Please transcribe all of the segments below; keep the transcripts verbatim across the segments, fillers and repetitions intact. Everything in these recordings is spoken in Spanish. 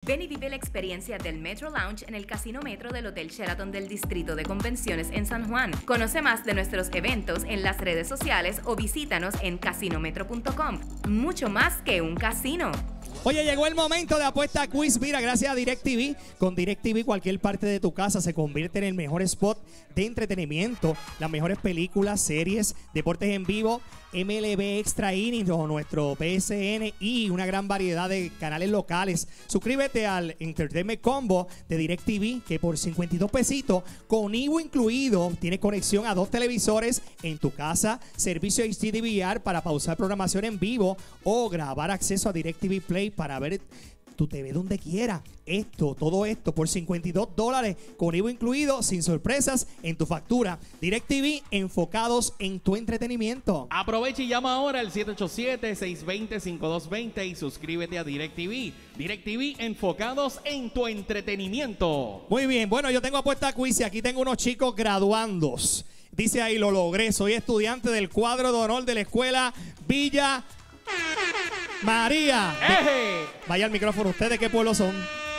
Ven y vive la experiencia del Metro Lounge en el Casino Metro del Hotel Sheraton del Distrito de Convenciones en San Juan. Conoce más de nuestros eventos en las redes sociales o visítanos en casino metro punto com. Mucho más que un casino. Oye, llegó el momento de apuesta quiz. Mira, gracias a DirecTV. Con DirecTV cualquier parte de tu casa se convierte en el mejor spot de entretenimiento. Las mejores películas, series, deportes en vivo, M L B Extra Innings o nuestro P S N y una gran variedad de canales locales. Suscríbete al Entertainment Combo de DirecTV que por cincuenta y dos pesitos con I V A incluido tienes conexión a dos televisores en tu casa, servicio H D D V R para pausar programación en vivo o grabar acceso a DirecTV Play para ver tu T V donde quiera. Esto, todo esto por cincuenta y dos dólares con I V A incluido, sin sorpresas en tu factura. DirecTV, enfocados en tu entretenimiento. Aprovecha y llama ahora al siete ocho siete, seis dos cero, cinco dos dos cero y suscríbete a DirecTV. DirecTV, enfocados en tu entretenimiento. Muy bien, bueno, yo tengo apuesta quiz y aquí tengo unos chicos graduandos. Dice ahí, lo logré, soy estudiante del cuadro de honor de la escuela Villa María. ¡Eje! Vaya al micrófono, ¿ustedes de qué pueblo son?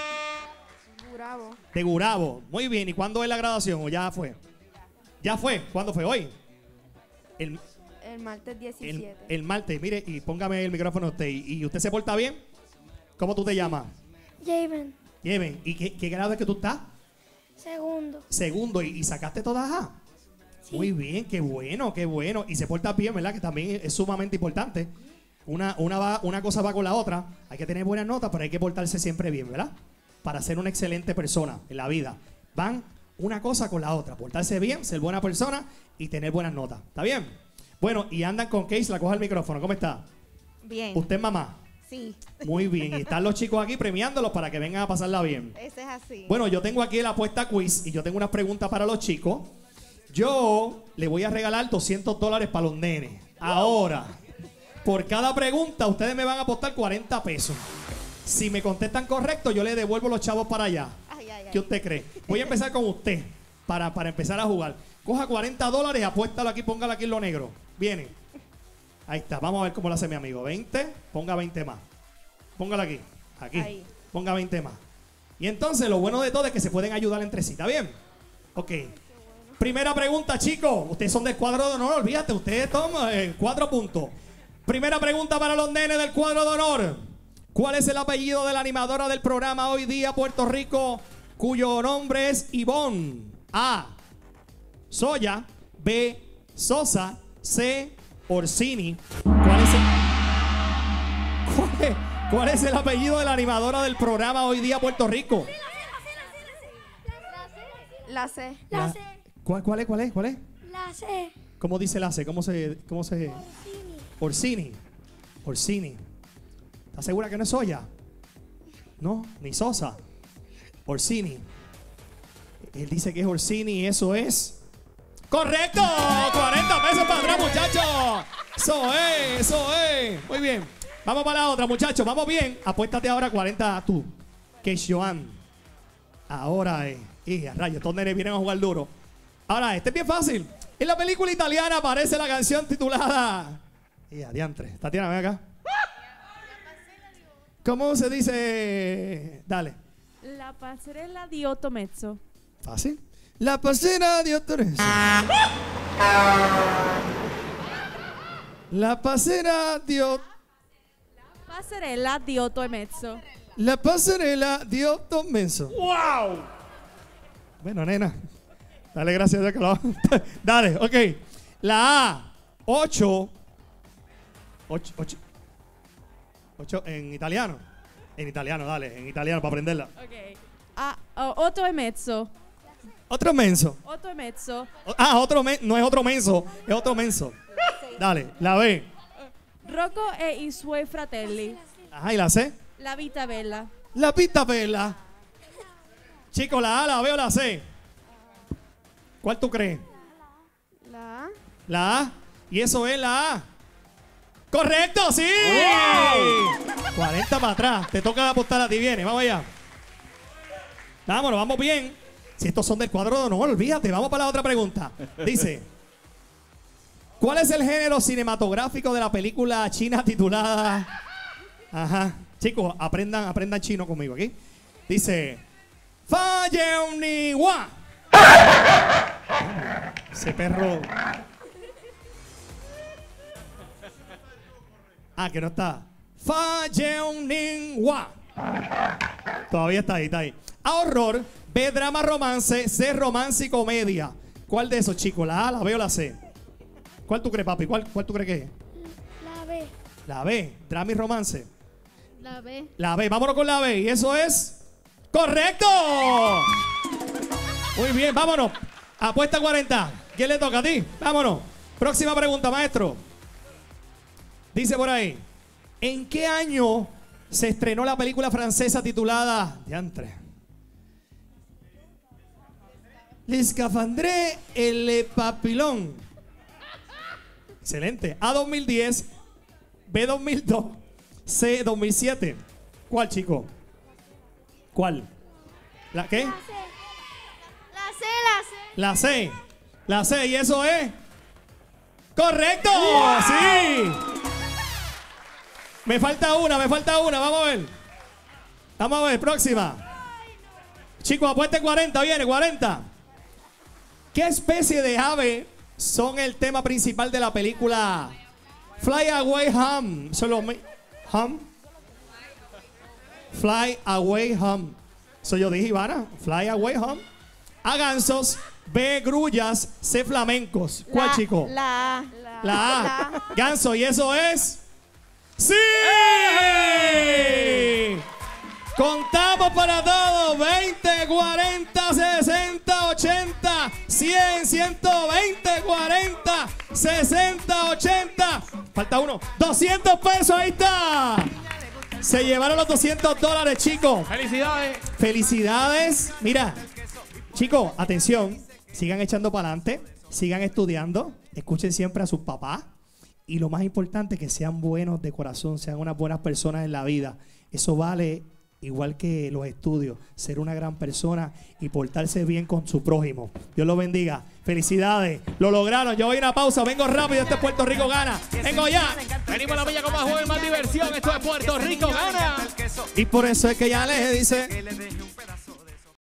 Gurabo. De Gurabo. Muy bien, ¿y cuándo es la graduación o ya fue? ¿Ya fue? ¿Cuándo fue? ¿Hoy? El, El martes el, diecisiete. el martes, mire, y póngame el micrófono usted. ¿Y, y usted se porta bien? ¿Cómo tú te llamas? Javen. Lleven. ¿Y qué, qué grado es que tú estás? Segundo. Segundo. ¿Y, y sacaste todas A? Sí. Muy bien, qué bueno, qué bueno. Y se porta bien, ¿verdad? Que también es sumamente importante. Una, una, va, una cosa va con la otra. Hay que tener buenas notas, pero hay que portarse siempre bien, ¿verdad? Para ser una excelente persona en la vida. Van una cosa con la otra. Portarse bien, ser buena persona y tener buenas notas. ¿Está bien? Bueno, y andan con Case, la coja el micrófono. ¿Cómo está? Bien. ¿Usted es mamá? Sí. Muy bien. Y están los chicos aquí premiándolos para que vengan a pasarla bien. Ese es así. Bueno, yo tengo aquí la apuesta quiz y yo tengo unas preguntas para los chicos. Yo le voy a regalar doscientos dólares para los nenes. Ahora, por cada pregunta, ustedes me van a apostar cuarenta pesos. Si me contestan correcto, yo le devuelvo los chavos para allá. Ay, ay, ay. ¿Qué usted cree? Voy a empezar con usted para, para empezar a jugar. Coja cuarenta dólares, apuéstalo aquí, póngalo aquí en lo negro. Viene. Ahí está. Vamos a ver cómo lo hace mi amigo. veinte, ponga veinte más. Póngalo aquí. Aquí. Ahí. Ponga veinte más. Y entonces lo bueno de todo es que se pueden ayudar entre sí. ¿Está bien? Ok. Primera pregunta, chicos. Ustedes son del cuadro de honor, olvídate. Ustedes toman eh, cuatro puntos. Primera pregunta para los nenes del cuadro de honor. ¿Cuál es el apellido de la animadora del programa Hoy Día Puerto Rico, cuyo nombre es Ivonne? A. Soya. B. Sosa. C. Orsini. ¿Cuál es el, cuál es, cuál es el apellido de la animadora del programa Hoy Día Puerto Rico? La C. La- ¿Cuál, cuál es? ¿Cuál es? ¿Cuál es? La C. ¿Cómo dice la C? ¿Cómo se...? Cómo se... Orsini. Orsini. ¿Estás segura que no es Soya? No, ni Sosa. Orsini. Él dice que es Orsini y eso es... ¡correcto! cuarenta pesos para atrás, muchachos. Eso es, eso es. Muy bien. Vamos para la otra, muchachos. Vamos bien. Apuéstate ahora cuarenta tú. Que Joan. Ahora es. Y a rayos, estos nenes vienen a jugar duro. Ahora, este es bien fácil. En la película italiana aparece la canción titulada... Y adiantre. Tatiana, ven acá. ¿Cómo se dice? Dale. La passerella di otto mezzo. Fácil. La pasera de Otores. La pasera de Otores. Passerella di otto e mezzo. La pasarela de Otto Menso. ¡Wow! Bueno, nena. Dale gracias a Dios que lo... Dale, ok. La A. Ocho. Ocho. Ocho. Ocho en italiano. En italiano, dale. En italiano para aprenderla. Ok. Ah, oh, otto e mezzo. Otro menso. Otto e mezzo. Ah, otro men no es otro menso. Es otro menso. Dale, la B. Rocco e i suoi fratelli. Ajá, ¿y la C? La vita bella. La pista perla. Chicos, la A, la B o la C. ¿Cuál tú crees? La A. La A. Y eso es la A. ¡Correcto! ¡Sí! cuarenta para atrás. Te toca apostar a ti. Viene, vamos allá. Vámonos, vamos bien. Si estos son del cuadro de honor, olvídate. Vamos para la otra pregunta. Dice: ¿cuál es el género cinematográfico de la película china titulada... Ajá. Chicos, aprendan, aprendan chino conmigo aquí. Dice, falle un igual. Ese perro. Ah, que no está. Falle un igual. Todavía está ahí, está ahí. A horror, B, drama, romance, C, romance y comedia. ¿Cuál de esos, chicos? ¿La A, la B o la C? ¿Cuál tú crees, papi? ¿Cuál, cuál tú crees que es? La B. La B, drama y romance. La B. La B, vámonos con la B. Y eso es correcto. Muy bien, vámonos. Apuesta cuarenta. ¿Quién le toca a ti? Vámonos. Próxima pregunta, maestro. Dice por ahí, ¿en qué año se estrenó la película francesa titulada Diantre? Les Scaphandrés et le Papillon. Excelente. A, dos mil diez. B, dos mil dos. C, dos mil siete. ¿Cuál, chico? ¿Cuál? ¿La qué? La C. La C, la C. La C. La C. ¿Y eso es? ¡Correcto! ¡Sí! Me falta una, me falta una. Vamos a ver. Vamos a ver, próxima. Chicos, apueste cuarenta. Viene, cuarenta. ¿Qué especie de ave son el tema principal de la película Fly Away Home? Solo me... Home. Fly Away Home. Eso yo dije, Ivana. Fly Away Home. A, gansos. B, grullas. C, flamencos. ¿Cuál, La- chico? La A. La A. Ganso. ¿Y eso es? ¡Sí! Contamos para todos. veinte, cuarenta, sesenta, ochenta, cien, ciento veinte, cuarenta, sesenta, ochenta. Falta uno. doscientos pesos. Ahí está. Se llevaron los doscientos dólares, chicos. ¡Felicidades! Felicidades. Mira, chicos, atención. Sigan echando para adelante. Sigan estudiando. Escuchen siempre a sus papás. Y lo más importante, que sean buenos de corazón. Sean unas buenas personas en la vida. Eso vale igual que los estudios. Ser una gran persona y portarse bien con su prójimo. Dios los bendiga. Felicidades. Lo lograron. Yo voy a una pausa. Vengo rápido. Este Puerto Rico gana. Vengo ya. Venimos a la Villa con más juego y más diversión. Esto es Puerto Rico gana. Y por eso es que ya les dice...